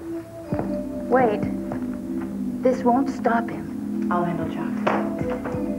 Wait. This won't stop him. I'll handle Chuck.